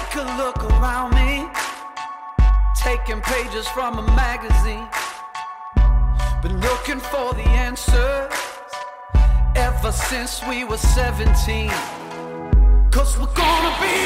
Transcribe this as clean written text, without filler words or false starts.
take a look around me, taking pages from a magazine. Been looking for the answers ever since we were 17. 'Cause we're gonna be